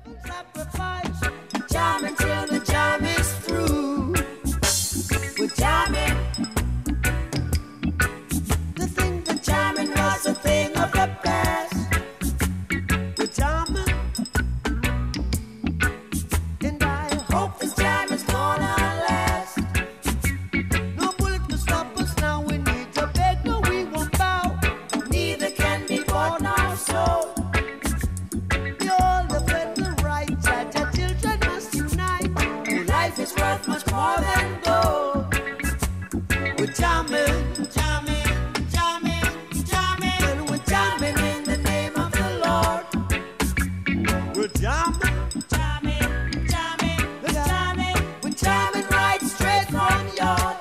Sacrifice, jamming till the jam is through. We're jamming. To think that jamming was a thing of the past. We're jamming. And I hope this jam is gonna last. No bullet to stop us now. We need to beg, no, we won't bow. Neither can be bought now, so. Is worth much more than gold. We're jamming, jamming, jamming, jamming, and we're jamming in the name of the Lord. We're jamming, jamming, jamming, we're jamming, we're jamming right straight from your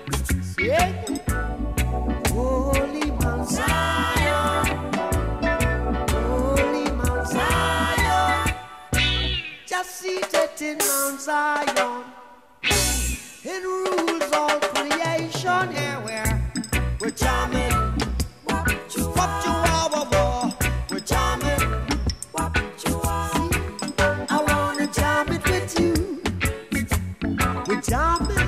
Holy Mount Zion, Holy Mount Zion, just seated in Mount Zion. It rules all creation. Here we're jamming. What you are, we're jamming. What you are. I wanna jam it with you. We're jamming.